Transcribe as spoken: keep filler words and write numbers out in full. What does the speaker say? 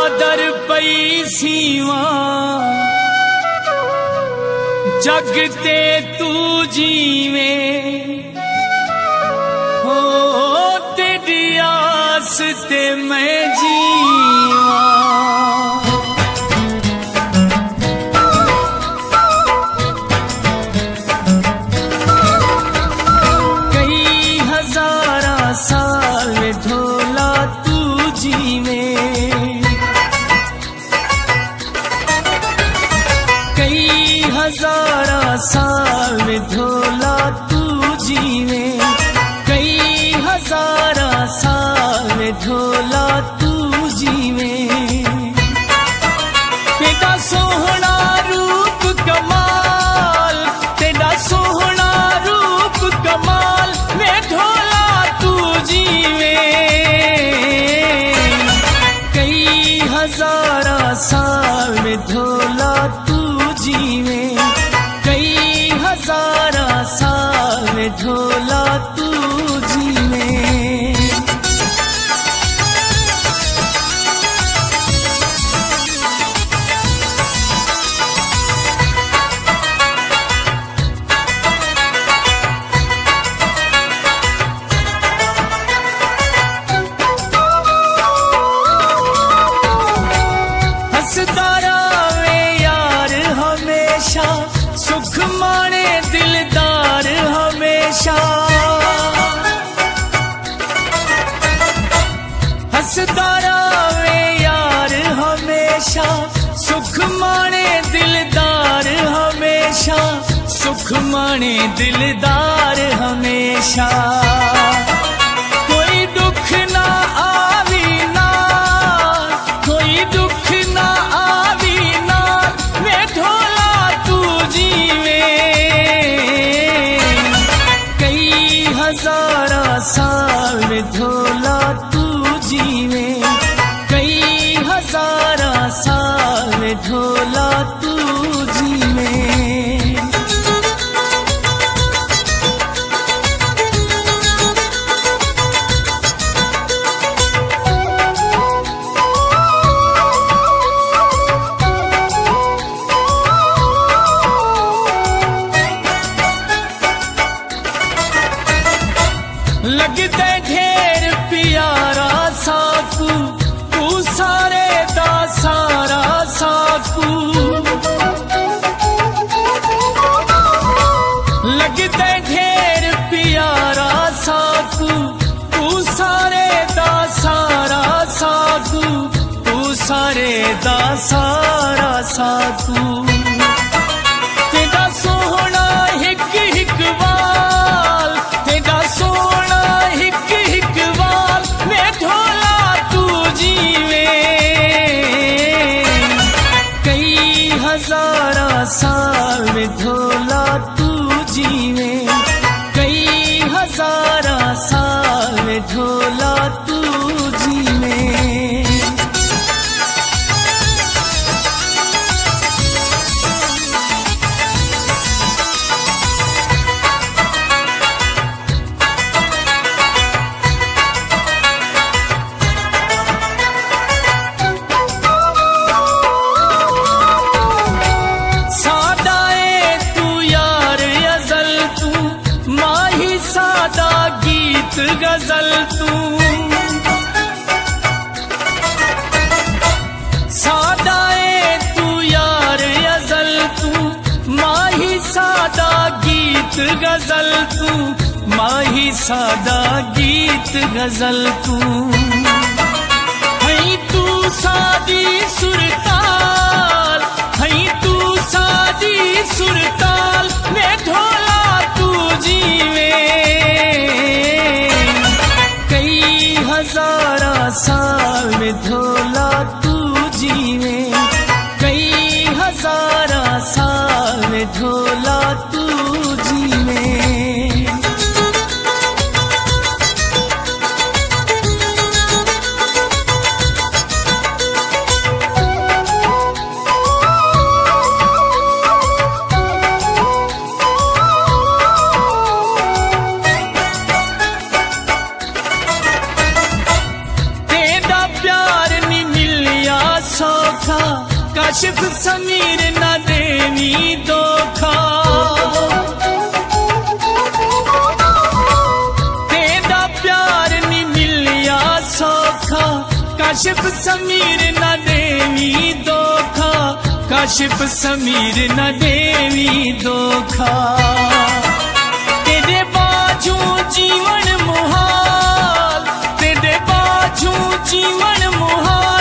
आदर पई सीवा जगते तू जीवे हो तेरी आस ते मैं जीवा। कई हजारा साल ढोला तू जीवे, कई हजारा साल ढोला तू जीवे, कई हजारा साल ढोला तू जीवे। तेरा सोहना रूप कमाल, तेरा सोहना रूप कमाल में ढोला तू जीवे। कई हजारा साल में ढोला तू जीवे, कई हजारा साल में ढोला तू जीवे। हंसदारा वे यार हमेशा, सुख माने दिलदार हमेशा। हंसदारा वे यार हमेशा, सुख माने दिलदार हमेशा, सुख माने दिलदार हमेशा। कोई दुख ना आवी ना, कोई दुख ना आवी ना में ढोला तू जीवे। कई हजारा साल में ढोला तू जीवे, कई हजारा साल में ढोला तू जीवे। लगते ढेर प्यारा साकू, तू सारे दा सारा साकू। लगते ढेर प्यारा साकू, तू सारे दा सारा साकू, तू सारे दा सारा साकू। तेरा सोहना हिक हिक वाल, तेरा सोहना हिक हिक वाल में ढोला तू जीवे। कई हजारा साल में ढोला तू जीवे, कई हजारा साल में ढोला तू जीवे। सादाए तू यार अजल तू, माही सादा गीत गजल तू। सादाए तू यार अजल तू, माही सादा गीत गजल तू, माही सादा गीत गजल तू। हई तू सादी सुरताल, हई तू सादी सुरताल में ढोला तू जीवे। कई हजारा साल में ढोला तू जीवे, कई हजारा साल में ढोला तू जीवे। काशिफ समीर न देवी धोखा। तेरा प्यार नी मिलिया सौखा, काशिफ समीर न देवी धोखा, काशिफ समीर न देवी धोखा। तेरे बाजू जीवन मुहाल, तेरे बाजू जीवन मुहाल,